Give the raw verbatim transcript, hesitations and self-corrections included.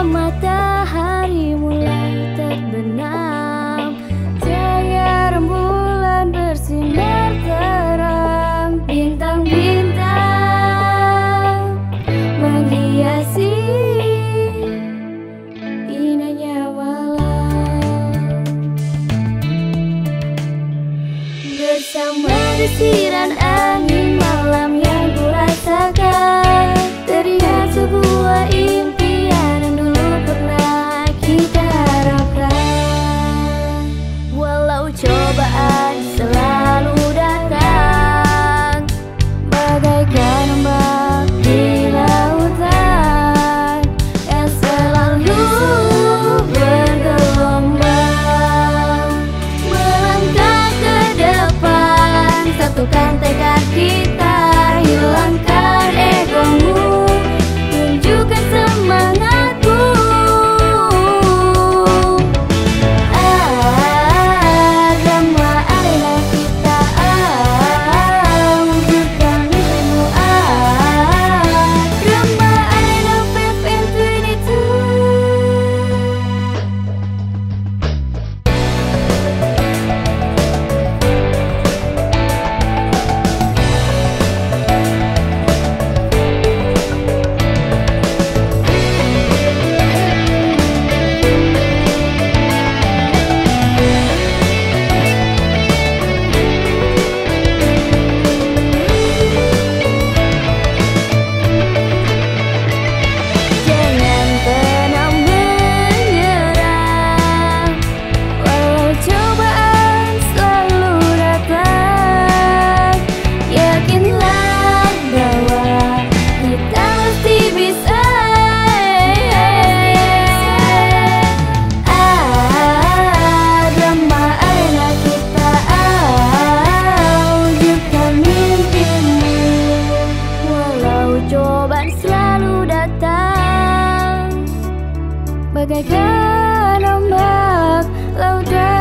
matahari mulai terbenam, cahaya rembulan bersinar terang, bintang-bintang menghiasi indahnya malam. Bersama desiran angin malam yang kurasakan, teringat sebuah impian yang dulu pernah kita harapkan. Walau cobaan selalu datang, bagaikan ombak di lautan yang selalu bergelombang. Melangkah ke depan, satukan tekad kita, hilangkan egomu, tunjukkan semangatku. Ah, drama arena kita, ah, wujudkan mimpimu. Ah, drama arena F F N dua puluh Jangan pernah menyerah, walau cobaan selalu datang. Yakinlah bahwa kita pasti bisa. Ah, drama arena kita, ah, wujudkan mimpimu. Walau cobaan selalu datang, bagaikan ombak lautan